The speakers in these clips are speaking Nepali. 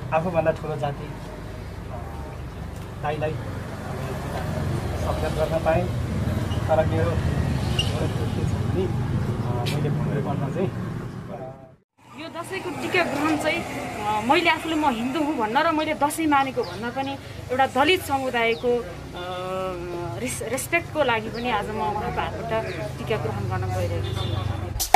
आफूभन्दा ठुलो जाति दाइलाई सम्मान गर्न पाएँ। तर मेरो के छ भने मैले भन्नुपर्दा चाहिँ यो दसैँको टीका ग्रहण चाहिँ मैले आफूले म हिन्दू हुँ भन्न र मैले दसैँ मानेको भन्न पनि एउटा दलित समुदायको रेस्पेक्टको लागि पनि आज म उहाँको हातबाट टीका ग्रहण गर्न गइरहेको छु।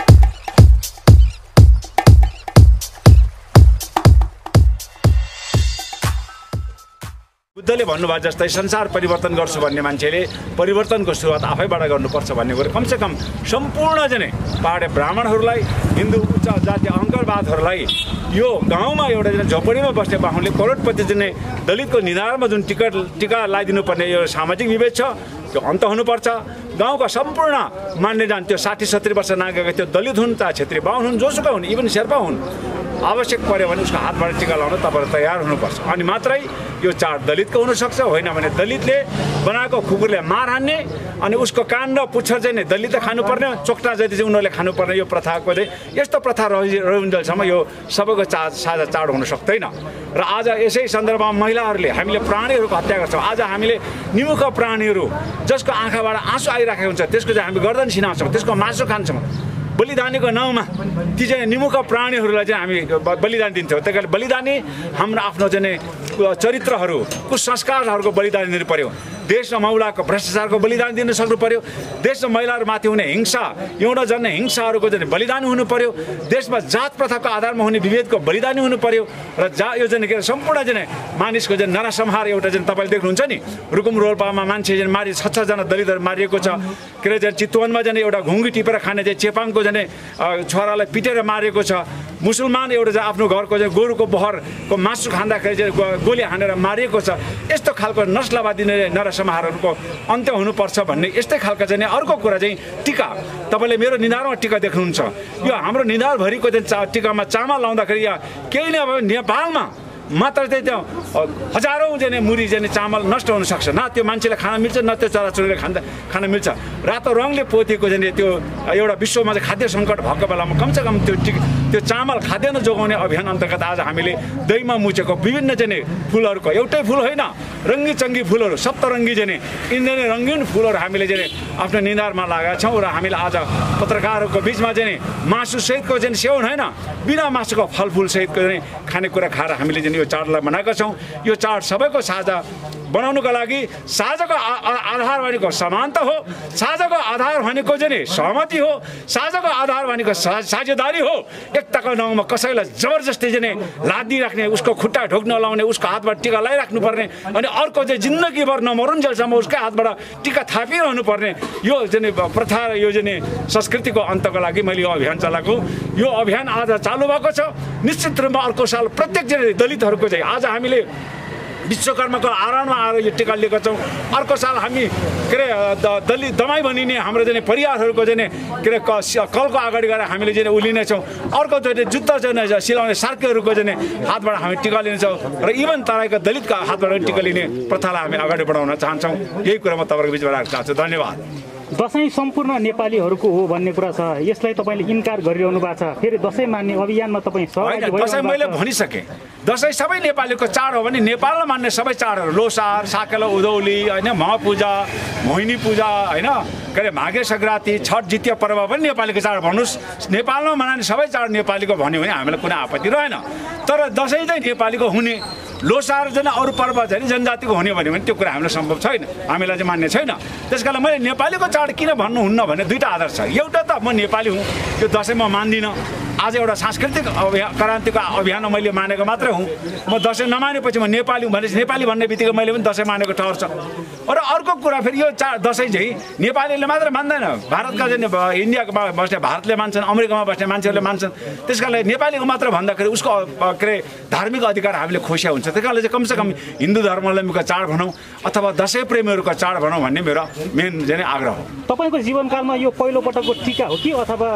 बुद्धले भन्नुभयो जस्तै संसार परिवर्तन गर्छु भन्ने मान्छेले परिवर्तनको सुरुवात आफैबाट गर्नुपर्छ भन्ने कुरो कमसेकम सम्पूर्ण जने पहाडे ब्राह्मणहरूलाई हिन्दू उच्च जातीय अहङ्कारवादहरूलाई यो गाउँमा एउटा जना झोपडीमा बस्ने बाहुनले करोडपति जने दलितको निधारमा जुन टीका लगाइदिनु पर्ने यो सामाजिक विभेद छ त्यो अन्त हुनुपर्छ। गाउँका सम्पूर्ण मान्ने जान त्यो 60-70 वर्ष नागेका त्यो दलित हुन् चाहे क्षेत्रीय बाहुन हुन् जोसुकै हुन् इभन शेर्पा हुन् आवश्यक पर्यो भने उसको हातबाट टीका लगाउन तपाईँहरू तयार हुनुपर्छ। अनि मात्रै यो चाड दलितको हुनसक्छ, होइन भने दलितले बनाएको खुकुरले मार हान्ने अनि उसको कान र पुच्छर चाहिँ नै दलितले खानुपर्ने चोक्टा जति चाहिँ उनीहरूले खानुपर्ने यो प्रथाको चाहिँ यस्तो प्रथा रहिन्जेलसम्म यो सबैको साझा चाड हुन सक्दैन। र आज यसै सन्दर्भमा महिलाहरूले हामीले प्राणीहरूको हत्या गर्छौँ। आज हामीले निमुख प्राणीहरू जसको आँखाबाट आँसु आइराखेको हुन्छ त्यसको चाहिँ हामी गर्दन सिनाउँछौँ, त्यसको मासु खान्छौँ। बलिदानीको नाउँमा ती चाहिँ निमुख प्राणीहरूलाई चाहिँ हामी बलिदान दिन्छौँ। त्यही कारण बलिदानी हाम्रो आफ्नो चाहिँ चरित्रहरू कुसंस्कारहरूको बलिदान दिनु पर्यो। देशमा महिलाको भ्रष्टाचारको बलिदान दिन सक्नु पर्यो। देशमा महिलाहरूमाथि हुने हिंसा एउटा जन्ने हिंसाहरूको चाहिँ बलिदान हुनु पर्यो। देशमा जात प्रथाको आधारमा हुने विभेदको बलिदानी हुनु पर्यो। र यो चाहिँ के सम्पूर्ण चाहिँ मानिसको चाहिँ नरसंहार एउटा चाहिँ तपाईँले देख्नुहुन्छ नि रुकुम रोल्पामा मान्छे चाहिँ मारि 6 जना दलितहरू मारिएको छ। के अरे चाहिँ चितवनमा चाहिँ एउटा घुङ्गी टिपेर खाने चाहिँ चेपाङको चाहिँ छोरालाई पिटेर मारेको छ। मुसलमान एउटा चाहिँ आफ्नो घरको चाहिँ गोरुको बहरको मासु खाँदाखेरि चाहिँ गोली हानेर मारिएको छ। यस्तो खालको नस्लवादी नरसंहारहरूको अन्त्य हुनुपर्छ भन्ने यस्तै खालको चाहिँ अर्को कुरा चाहिँ टीका। तपाईँले मेरो निधारमा टीका देख्नुहुन्छ। यो हाम्रो निधारभरिको चाहिँ टीकामा चामल लाउँदाखेरि या केही नै अब नेपालमा मात्र चाहिँ त्यो हजारौँ चाहिँ मुरी चाहिँ चामल नष्ट हुनसक्छ। न त्यो मान्छेले खान मिल्छ न त्यो चराचुरुले खान मिल्छ। रातो रङले पोतेको चाहिँ त्यो एउटा विश्वमा चाहिँ खाद्य सङ्कट भएको बेलामा कमसेकम त्यो चामल खाद्यान्न जोगाउने अभियान अन्तर्गत आज हामीले दहीमा मुछेको विभिन्न चाहिँ फुलहरूको एउटै फुल होइन रङ्गी चङ्गी फुलहरू सप्तरङ्गी चाहिँ इन्द्रणी रङ्गीन फुलहरू हामीले चाहिँ आफ्नो निधारमा लगाएका छौँ। र हामीले आज पत्रकारहरूको बिचमा चाहिँ मासु सहितको चाहिँ सेवन होइन बिना मासुको फलफुल सहितको चाहिँ खानेकुरा खाएर हामीले चाहिँ यो चाडलाई मनाएका छौँ। यो चाड सबैको साझा बनाउनुको लागि साझाको आधार भनेको समानता हो, साझाको आधार भनेको चाहिँ सहमति हो, साझाको आधार भनेको साझेदारी हो। एकताको नाउँमा कसैलाई जबरजस्ती चाहिँ लादिराख्ने उसको खुट्टा ढोक्न लाउने उसको हातबाट टीका लगाइराख्नु पर्ने अनि अर्को चाहिँ जिन्दगीभर नमरुन्जेलसम्म उसकै हातबाट टीका थापिरहनु पर्ने यो चाहिँ प्रथा र यो चाहिँ संस्कृतिको अन्तको लागि मैले यो अभियान चलाएको। यो अभियान आज चालु भएको छ। निश्चित रूपमा अर्को साल प्रत्येक चाहिँ दलितहरूको चाहिँ आज हामीले विश्वकर्माको आराधनामा आएर यो टीका लिएका छौँ। अर्को साल हामी के अरे दलित दमाई भनिने हाम्रो चाहिँ परिवारहरूको चाहिँ के अरे कलको अगाडि गएर हामीले चाहिँ उलिनेछौँ। अर्को चाहिँ जुत्ता चाहिँ सिलाउने सार्कीहरूको चाहिँ हातबाट हामी टीका लिनेछौँ र इभन तराईका दलितका हातबाट टीका लिने प्रथालाई हामी अगाडि बढाउन चाहन्छौँ। यही कुरा म तपाईँको बिचमा राख्न चाहन्छु। धन्यवाद। दसैँ सम्पूर्ण नेपालीहरूको हो भन्ने कुरा छ, यसलाई तपाईँले इन्कार गरिरहनु भएको छ। फेरि दसैँ मान्ने अभियानमा तपाईँ सहभागी होइन, दसैँ मैले भनिसकेँ। दसैँ सबै नेपालीको चाड हो भने नेपालमा मान्ने सबै चाडहरू लोसार साकेला उधौली होइन महापूजा मोहिनी पूजा होइन के अरे माघे सङ्क्रान्ति छठ जितिया पर्व पनि नेपालीको चाड भन्नुहोस्। नेपालमा मनाउने सबै चाड नेपालीको भन्यो भने हामीलाई कुनै आपत्ति रहेन। तर दसैँ चाहिँ नेपालीको हुने लोसार चाहिँ अरू पर्व चाहिँ जनजातिको हुने भन्यो भने त्यो कुरा हामीलाई सम्भव छैन, हामीलाई चाहिँ मान्ने छैन। त्यस कारण मैले नेपालीको चाड किन भन्नुहुन्न भने दुईवटा आधार छ। एउटा त म नेपाली हुँ, त्यो दसैँ म मान्दिनँ। आज एउटा सांस्कृतिक क्रान्तिको अभियान मैले मानेको मात्रै हुँ। म दसैँ नमानेपछि म नेपाली हुँ भनेपछि नेपाली भन्ने बित्तिकै मैले पनि दसैँ मानेको ठहर छ। र अर्को कुरा फेरि यो दसैँ चाहिँ नेपालीले मात्र मान्दैन, भारतका चाहिँ इन्डियामा बस्ने भारतले मान्छन्, अमेरिकामा बस्ने मान्छेहरूले मान्छन्। त्यस कारणले नेपालीको मात्र भन्दाखेरि उसको के अरे धार्मिक अधिकार हामीले खोसिया हुन्छ। त्यस कारणले चाहिँ कमसेकम हिन्दू धर्मावलम्बीको चाड भनौँ अथवा दसैँ प्रेमीहरूको चाड भनौँ भन्ने मेरो मेन चाहिँ आग्रह हो। तपाईँको जीवनकालमा यो पहिलो पटकको टीका हो कि अथवा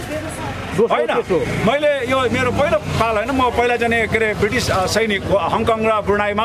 होइन? मैले यो मेरो पहिलो पाल होइन। म पहिला चाहिँ के अरे ब्रिटिस सैनिक हङकङ र ब्रुनाईमा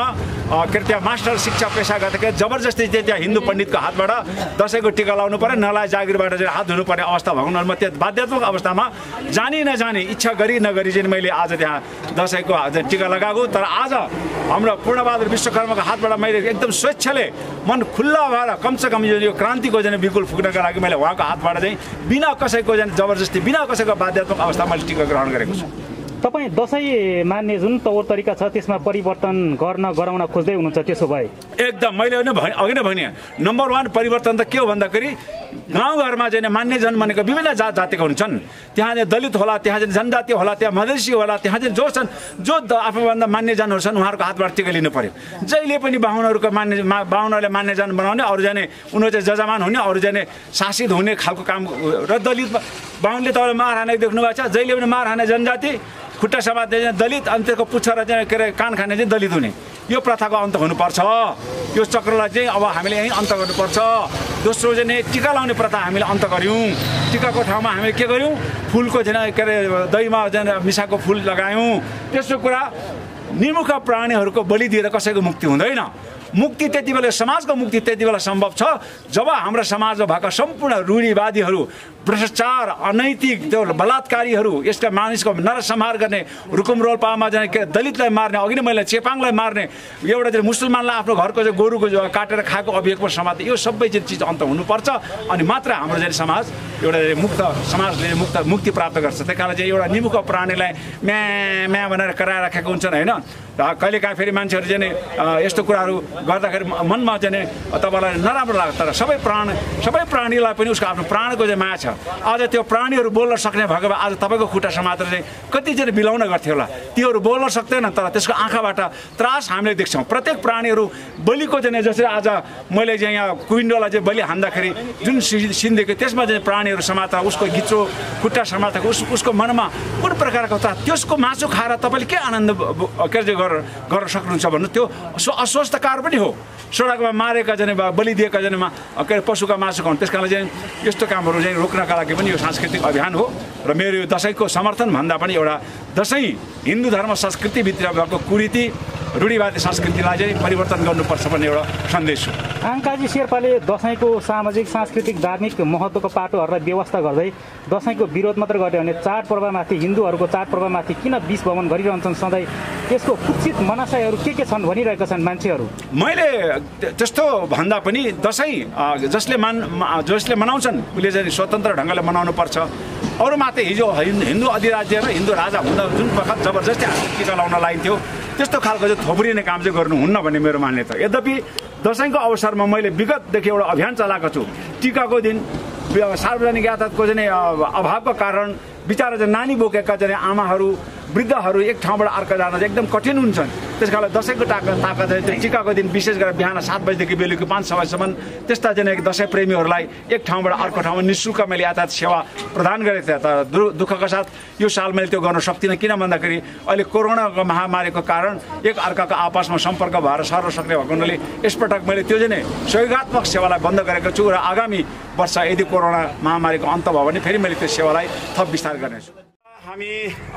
के अरे त्यहाँ मास्टर शिक्षा पेसा गर्दाखेरि जबरजस्ती चाहिँ त्यहाँ हिन्दू पण्डितको हातबाट दसैँको टिका लाउनु पर्यो, नलाय जागिरबाट चाहिँ हात धुनुपर्ने अवस्था भएको म त्यो बाध्यात्मक अवस्थामा जानी नजानी इच्छा गरी नगरी चाहिँ मैले आज त्यहाँ दसैँको टिका लगाएको। तर आज हाम्रो पूर्णबहादुर विश्वकर्माको हातबाट मैले एकदम स्वेच्छाले मन खुल्ला भएर कमसेकम यो क्रान्तिको चाहिँ बिल्कुल फुक्नका लागि मैले उहाँको हातबाट चाहिँ बिना कसैको चाहिँ जबरजस्ती बिना कसैको बाध्यात्मक अवस्थामा मैले टिका ग्रहण गरेको छु। तपाईँ दसैँ मान्ने जुन तौर तरिका छ त्यसमा परिवर्तन गराउन खोज्दै हुनुहुन्छ, त्यसो भए एकदम मैले अघि नै भने नम्बर 1 परिवर्तन त के हो भन्दाखेरि गाउँघरमा चाहिँ मान्यजन भनेको विभिन्न जात जातिका हुन्छन्। त्यहाँ चाहिँ दलित होला, त्यहाँ चाहिँ जनजाति होला, त्यहाँ मधेसी होला, त्यहाँ चाहिँ जो छन् जो आफूभन्दा मान्यजनहरू छन् उहाँहरूको हातबाट टिका लिनु पर्यो। जहिले पनि बाहुनहरूले मान्यजन बनाउने, अरू जाने उनीहरू चाहिँ जजमान हुने, अरू जाने शासित हुने खालको काम र दलित बाहुनले तपाईँले मार हाने देख्नु भएको छ। जहिले पनि मार हाने जनजाति, खुट्टा समात्ने चाहिँ दलित, अनि त्यसको पुच्छर चाहिँ के अरे कान खाने चाहिँ दलित हुने, यो प्रथाको अन्त हुनुपर्छ। यो चक्रलाई चाहिँ अब हामीले यहीँ अन्त गर्नुपर्छ। दोस्रो चाहिँ टिका लाउने प्रथा हामीले अन्त गऱ्यौँ। टिकाको ठाउँमा हामीले के गर्यौँ, फुलको चाहिँ के अरे दहीमा चाहिँ मिसाएको फुल लगायौँ। तेस्रो कुरा, निमुखा प्राणीहरूको बलि दिएर कसैको मुक्ति हुँदैन। मुक्ति त्यति बेला, समाजको मुक्ति त्यति बेला सम्भव छ जब हाम्रो समाजमा भएका सम्पूर्ण रूढिवादीहरू, भ्रष्टाचार, अनैतिक त्यो बलात्कारीहरू, यसका मानिसको नरसंहार गर्ने, रुकुम रोल्पामा चाहिँ दलितलाई मार्ने, अघि नै मैले चेपाङलाई मार्ने, एउटा चाहिँ मुसलमानलाई आफ्नो घरको चाहिँ गोरुको काटेर खाएको अभियोगमा समाते, यो सबै चाहिँ चिज अन्त हुनुपर्छ। अनि मात्र हाम्रो चाहिँ समाज एउटा मुक्त समाजले मुक्ति प्राप्त गर्छ। त्यही कारण चाहिँ एउटा निमुख प्राणीलाई म्या भनेर कराइराखेको हुन्छन् होइन। कहिलेकाहीँ फेरि मान्छेहरू चाहिँ यस्तो कुराहरू गर्दाखेरि मनमा चाहिँ तपाईँलाई नराम्रो लाग्छ। तर सबै प्राणीलाई पनि उसको आफ्नो प्राणको चाहिँ माया छ। आज त्यो प्राणीहरू बोल्न सक्ने भएको भए आज तपाईँको खुट्टा समातेर चाहिँ कति चाहिँ बिलाउन गर्थ्यो होला। तीहरू बोल्न सक्दैन, तर त्यसको आँखाबाट त्रास हामीले देख्छौँ। प्रत्येक प्राणीहरू बलिको चाहिँ जसरी आज मैले चाहिँ यहाँ कुइन्डोलाई चाहिँ बलि हान्दाखेरि जुन सिन देखेँ त्यसमा चाहिँ प्राणीहरू समाता, उसको घिच्रो खुट्टा समाताको उसको मनमा कुन प्रकारको त्यसको मासु खाएर तपाईँले के आनन्द के गर्न सक्नुहुन्छ भन्नु, त्यो अस्वस्थकार पनि हो। सडकमा मारेका जाने बलि दिएका जाने के अरे पशुका मासु खाउँ। त्यस कारणले चाहिँ यस्तो कामहरू चाहिँ रोक्नका लागि पनि यो सांस्कृतिक अभियान हो। र मेरो यो दसैँको समर्थन भन्दा पनि एउटा दसैँ हिन्दू धर्म संस्कृतिभित्र भएको कुरीति रूढिवादी संस्कृतिलाई चाहिँ परिवर्तन गर्नुपर्छ भन्ने एउटा सन्देश हो। आङ्काजी शेर्पाले दसैँको सामाजिक सांस्कृतिक धार्मिक महत्त्वको पाटोहरूलाई व्यवस्था गर्दै दसैँको विरोध मात्र गरे भने चाडपर्वमाथि, हिन्दूहरूको चाडपर्वमाथि किन विष भ्रमण गरिरहन्छन् सधैँ, त्यसको कुचित मनासायहरू के छन् भनिरहेका छन् मान्छेहरू। मैले त्यस्तो भन्दा पनि दसैँ जसले मनाउँछन् उसले चाहिँ स्वतन्त्र ढङ्गले मनाउनु पर्छ। अरू मात्रै हिजो हिन्दू अधिराज्य र हिन्दू राजा हुँदा जुन बखत जबरजस्ती टिका लाउन लागिन्थ्यो त्यस्तो खालको चाहिँ थोप्रिने काम चाहिँ गर्नुहुन्न भन्ने मेरो मान्यता। यद्यपि दसैँको अवसरमा मैले विगतदेखि एउटा अभियान चलाएको छु। टिकाको दिन सार्वजनिक यातायातको चाहिँ अभावको कारण बिचारा चाहिँ नानी बोकेका चाहिँ आमाहरू, वृद्धहरू एक ठाउँबाट अर्को जान चाहिँ एकदम कठिन हुन्छन्। त्यस कारणले दसैँको ताका चाहिँ त्यो टिकाको दिन विशेष गरेर बिहान 7 बजीदेखि बेलुकी 5-6 बजीसम्म त्यस्ता चाहिँ दसैँ प्रेमीहरूलाई एक ठाउँबाट अर्को ठाउँमा निःशुल्क मैले यातायात सेवा प्रदान गरेको थिएँ। तर दुःखका साथ यो साल मैले त्यो गर्न सक्दिनँ। किन भन्दाखेरि अहिले कोरोनाको महामारीको कारण एक अर्काको आपसमा सम्पर्क भएर सर्न सक्ने भएको हुनाले यसपटक मैले त्यो चाहिँ सहयोगात्मक सेवालाई बन्द गरेको छु र आगामी वर्ष यदि कोरोना महामारीको अन्त भयो भने फेरि मैले त्यो सेवालाई थप विस्तार गर्नेछु। हामी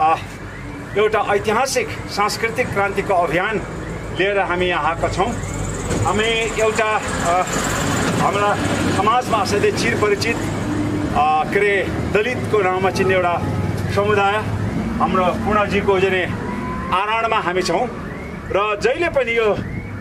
एउटा ऐतिहासिक सांस्कृतिक क्रान्तिको अभियान लिएर हामी यहाँ आएका छौँ। हामी एउटा हाम्रा समाजमा असाध्यै चिरपरिचित के अरे दलितको नाममा चिन्ने एउटा समुदाय हाम्रो पूर्णजीको चाहिँ आराणमा हामी छौँ। र जहिले पनि यो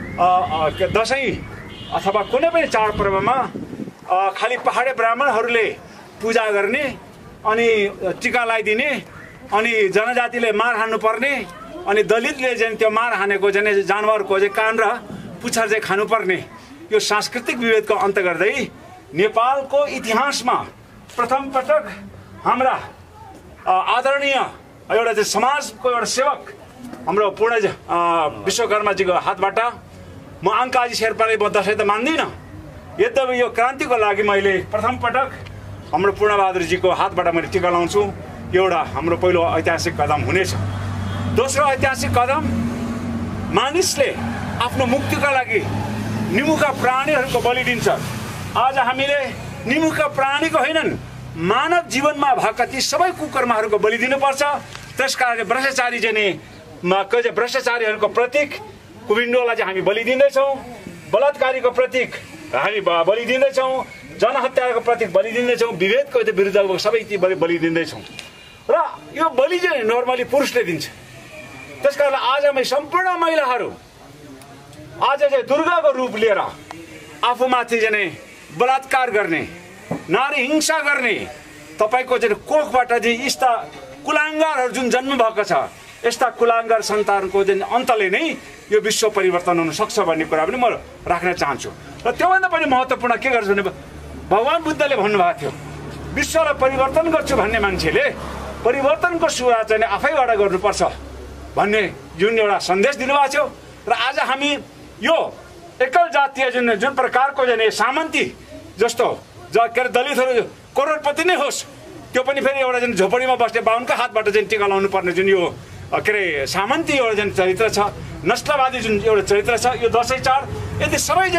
दसैँ अथवा कुनै पनि चाडपर्वमा खालि पहाडे ब्राह्मणहरूले पूजा गर्ने अनि टिका लगाइदिने अनि जनजातिले मार हान्नुपर्ने अनि दलितले चाहिँ त्यो मार हानेको चाहिँ जानवरको चाहिँ कान र पुच्छर चाहिँ खानुपर्ने यो सांस्कृतिक विभेदको अन्त गर्दै नेपालको इतिहासमा प्रथम पटक हाम्रा आदरणीय एउटा चाहिँ समाजको एउटा सेवक हाम्रो पूर्ण विश्वकर्माजीको हातबाट म आङ्काजी शेर्पाले म दसैँ त मान्दिनँ, यद्यपि यो क्रान्तिको लागि मैले प्रथम पटक हाम्रो पूर्णबहादुरजीको हातबाट मैले टिका लाउँछु। एउटा हाम्रो पहिलो ऐतिहासिक कदम हुनेछ। दोस्रो ऐतिहासिक कदम, मानिसले आफ्नो मुक्तिका लागि निमुखा प्राणीहरूको बलि दिन्छ। आज हामीले निमुखा प्राणीको होइनन्, मानव जीवनमा भएका ती सबै कुकर्महरूको बलि दिनुपर्छ। त्यस कारणले भ्रष्टाचारीहरूको प्रतीक कुविन्डोलाई चाहिँ हामी बलि दिँदैछौँ, बलात्कारीको प्रतीक हामी बलि दिँदैछौँ, जनहत्याको प्रतीक बलि दिँदैछौँ, विभेदको विरुद्धको सबै ती बलि दिँदैछौँ। र यो बलि चाहिँ नर्मली पुरुषले दिन्छ। त्यस कारण आज सम्पूर्ण महिलाहरू आज चाहिँ दुर्गाको रूप लिएर आफूमाथि चाहिँ बलात्कार गर्ने, नारी हिंसा गर्ने, तपाईँको चाहिँ कोखबाट चाहिँ यस्ता कुलाङ्गारहरू जुन जन्म भएको छ, यस्ता कुलाङ्गार सन्तानको चाहिँ अन्तले नै यो विश्व परिवर्तन हुन सक्छ भन्ने कुरा पनि म राख्न चाहन्छु। र त्योभन्दा पनि महत्त्वपूर्ण के गर्छु भने भगवान् बुद्धले भन्नुभएको थियो विश्वलाई परिवर्तन गर्छु भन्ने मान्छेले परिवर्तनको सुरुवात चाहिँ आफैबाट गर्नुपर्छ भन्ने जुन एउटा सन्देश दिनुभएको थियो। र आज हामी यो एकल जातीय जुन प्रकारको चाहिँ सामन्ती जस्तो के अरे दलितहरू करोडपति नै होस्, त्यो पनि फेरि एउटा जुन झोपडीमा बस्ने बाहुनको हातबाट चाहिँ टिका लाउनु पर्ने जुन यो के अरे सामन्ती एउटा जुन चरित्र छ, नस्लवादी जुन एउटा चरित्र छ, यो दसैँ चाड यदि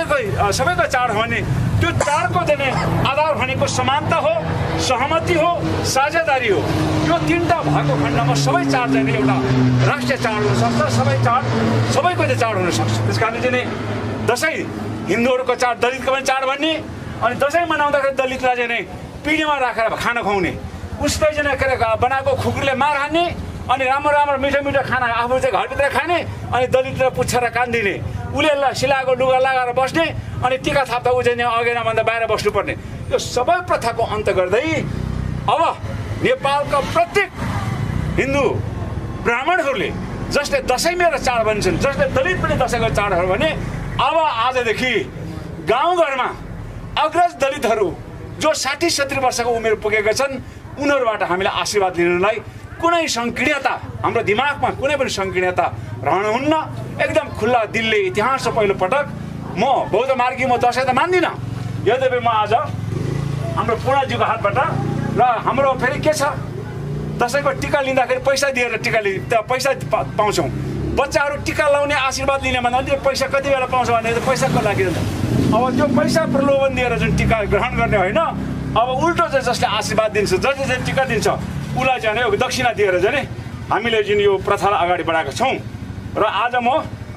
सबैको चाड हो भने त्यो चाडको चाहिँ आधार भनेको समानता हो, सहमति हो, साझेदारी हो। यो तीनटा भएको खण्डमा सबै चाड चाहिँ एउटा राष्ट्रिय चाड हुनसक्छ, सबै चाड सबैको चाहिँ चाड हुनसक्छ। त्यस कारण चाहिँ दसैँ हिन्दूहरूको चाड, दलितको पनि चाड भन्ने, अनि दसैँ मनाउँदाखेरि दलितलाई चाहिँ पिँढीमा राखेर खाना खुवाउने, उसले चाहिँ के अरे बनाएको खुकुरीले मार हान्ने, अनि राम्रो मिठो खाना आफू चाहिँ घरभित्र खाने, अनि दलितलाई पुच्छेर कान्दिने, उसले सिलाएको लुगा लगाएर बस्ने, अनि टिका थाप्दा ऊ चाहिँ अगेनाभन्दा बाहिर बस्नुपर्ने, यो सबै प्रथाको अन्त गर्दै अब नेपालका प्रत्येक हिन्दू ब्राह्मणहरूले जसले दसैँ मेरो चाड भन्छन्, जसले दलित पनि दसैँको चाडहरू भने अब आजदेखि गाउँघरमा अग्रज दलितहरू जो 60-70 वर्षको उमेर पुगेका छन् उनीहरूबाट हामीलाई आशीर्वाद लिनुलाई कुनै सङ्कीर्णता हाम्रो दिमागमा कुनै पनि सङ्कीर्णता रहनुहुन्न। एकदम खुल्ला दिलले इतिहास पहिलो पटक म बौद्ध मार्गी म दसैँ त मान्दिनँ, यद्यपि म आज हाम्रो पूर्णजीको हातबाट र हाम्रो फेरि के छ दसैँको टिका लिँदाखेरि पैसा दिएर पैसा पाउँछौँ। बच्चाहरू टिका लाउने आशीर्वाद लिने भन्दा पैसा कति बेला पाउँछ भने पैसाको लागि अब त्यो पैसा प्रलोभन दिएर जुन टिका ग्रहण गर्ने होइन, अब उल्टो चाहिँ जसले आशीर्वाद दिन्छ, जसले चाहिँ टिका दिन्छ उसलाई चाहिँ दक्षिणा दिएर चाहिँ हामीले जुन यो प्रथालाई अगाडि बढाएका छौँ। र आज म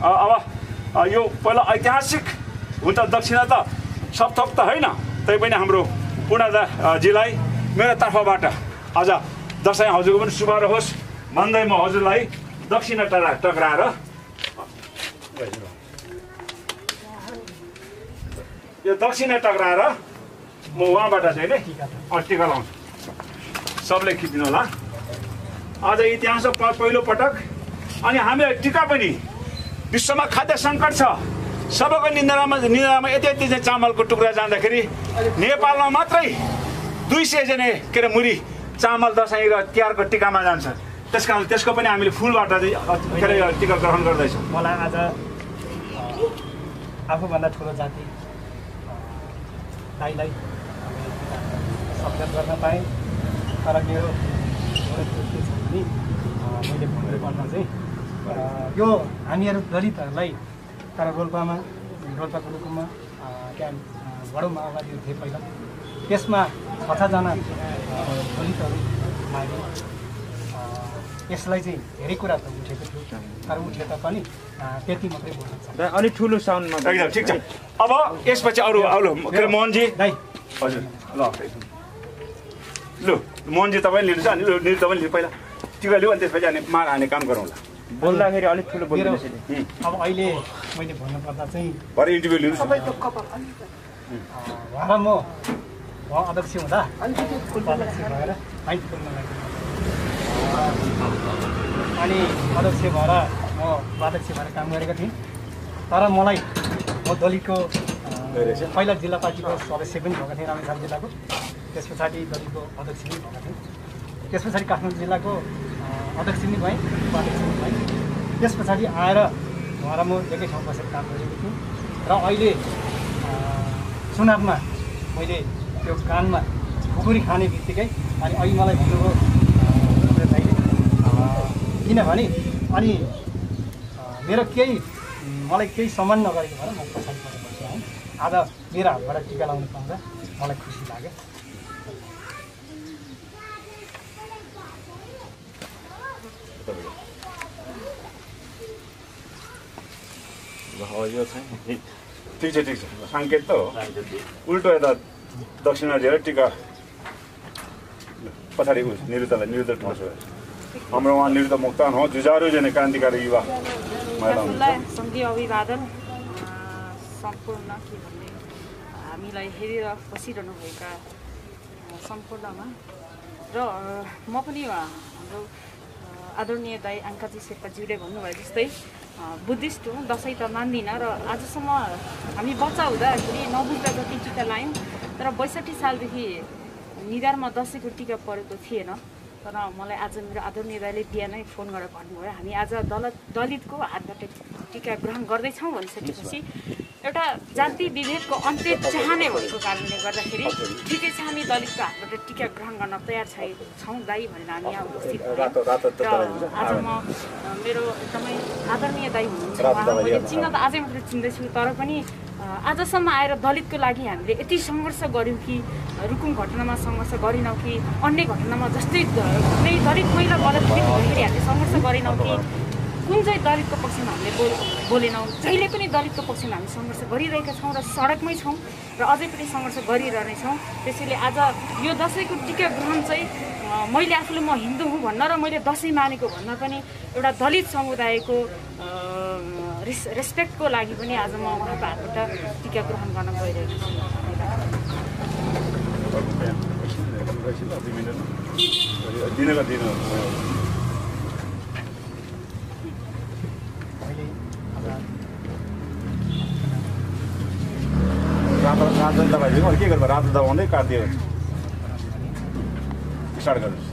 अब यो पहिला ऐतिहासिक हुन त दक्षिणा त सब थोक त होइन, तैपनि हाम्रो पूर्णजीलाई मेरो तर्फबाट आज दसैँ हजुरको पनि शुभ रहोस् भन्दै म हजुरलाई दक्षिणा टक्राएर यो दक्षिणा टक्राएर म उहाँबाट चाहिँ नि टिका लाउँछु। सबले खिचिदिनु होला। आज इतिहासमा पहिलो पटक अनि हामीले टिका पनि विश्वमा खाद्य सङ्कट छ, सबैको निन्द्रामा यति चाहिँ चामलको टुक्रा जाँदाखेरि नेपालमा मात्रै 200 जने के अरे मुरी चामल दसैँ र तिहारको टिकामा जान्छ। त्यस कारण त्यसको पनि हामीले फुलबाट चाहिँ के अरे टिका ग्रहण गर्दैछौँ। मलाई आज आफूभन्दा ठुलो जाति दाइलाई सम्मान गर्न पाएँ, तर मेरो के छ भने मैले भन्नुपर्दा चाहिँ यो हामीहरू दलितहरूलाई तर रोल्पाको रूपमा त्यहाँ बडो माओवादीहरू थिए पहिला, त्यसमा 6-6 जना दलितहरू मागे। यसलाई चाहिँ धेरै कुरा त उठेको थियो, तर उठे तापनि त्यति मात्रै बोल्न सक्छ। अलिक ठुलो साउन्डमा एकदम ठिक छ। अब यसपछि अरू के अरे मोहनजी दाइ हजुर ल मोहनजी तपाईँ लिनुहोस्, अनि निर तपाईँ लिनु पहिला टिका लिऊ, अनि त्यसपछि अनि मार हाने काम गरौँला। बोल्दाखेरि अलिक ठुलो बोल्नु। अब अहिले मैले भन्नुपर्दा चाहिँ भरे इन्टरभ्यू लिनुहोस्। उहाँ म अध्यक्ष हुँदा अध्यक्ष भएर माइक बोल्न लाग्यो, अनि अध्यक्ष भएर म उपाध्यक्ष भएर काम गरेको थिएँ। तर मलाई म दलितको पहिला जिल्ला पार्टीको सदस्य पनि भएको थिएँ रामेछाप जिल्लाको, त्यस पछाडि दलितको अध्यक्ष पनि भएको थिएँ, त्यस पछाडि काठमाडौँ जिल्लाको अध्यक्ष पनि भएँ, उपाध्यक्ष पनि भएँ। त्यस पछाडि आएर उहाँ र म एकै ठाउँ बसेर काम गरेको थिएँ। र अहिले चुनावमा मैले त्यो कानमा खुकुरी खाने बित्तिकै अनि अहिले मलाई भन्नुभयो दाइले, किनभने अनि मेरो मलाई केही सम्मान नगरेको भएर म पछाडि परेको है। आज मेरो हातबाट टिका लाउनु पाउँदा मलाई खुसी लाग्यो। यो चाहिँ ठिक छ सङ्केत त हो उल्टो यता दक्षिणमा दिएर टिका पछाडि निरुद्ध ठाउँ हाम्रो उहाँ निरुद्ध मोक्तान हो जुझारु जने क्रान्तिकारी युवा सङ्घीय अभिवादन सम्पूर्ण के भन्ने हामीलाई हेरेर बसिरहनुभएका सम्पूर्णमा र म पनि हाम्रो आदरणीय दाइ आङ्काजी शेर्पाज्यूले भन्नुभयो जस्तै बुद्धिस्ट हुँ दसैँ त मान्दिनँ र आजसम्म हामी बच्चा हुँदाखेरि नबुझ्दा जति टिका लायौँ तर 62 सालदेखि निधारमा दसैँको टिका परेको थिएन तर मलाई आज मेरो आदरणीय दाइले बिहानै फोन गरेर भन्नुभयो हामी आज दलितको हातबाट टिका ग्रहण गर्दैछौँ भनिसकेपछि एउटा जाति विभेदको अन्त्य चाहने भएको कारणले गर्दाखेरि ठिकै छ हामी दलितको हातबाट टिका ग्रहण गर्न तयार छौँ दाइ भनेर हामी यहाँ उपस्थित भयौँ। आज म मेरो एकदमै आदरणीय दाइ हुनुहुन्छ उहाँ मैले चिन्न त आजै मात्र चिन्दैछु तर पनि आजसम्म आएर दलितको लागि हामीले यति सङ्घर्ष गऱ्यौँ कि रुकुम घटनामा सङ्घर्ष गरेनौँ कि अन्य घटनामा जस्तै कुनै दलित महिला बलात्कृत हुँदाखेरि हामीले सङ्घर्ष गरेनौँ कि कुन चाहिँ दलितको पक्षमा हामीले बोलेनौँ जहिले पनि दलितको पक्षमा हामी सङ्घर्ष गरिरहेका छौँ र सडकमै छौँ र अझै पनि सङ्घर्ष गरिरहनेछौँ। त्यसैले आज यो दसैँको टिका ग्रहण चाहिँ मैले आफूले म हिन्दू हुँ भन्न र मैले दसैँ मानेको भन्न पनि एउटा दलित समुदायको रेस्पेक्टको लागि पनि आज म उहाँको हातबाट टिका ग्रहण गर्न गइरहेको छु। रातो दबाइदिनु के गर्दा रातो दबाउँदै काट्दियो स्टार्ट गर्नुहोस्।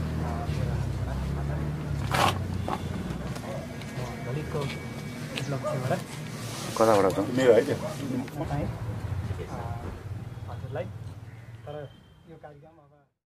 कताबाट मेरो है त्यो हजुरलाई तर यो कार्यक्रम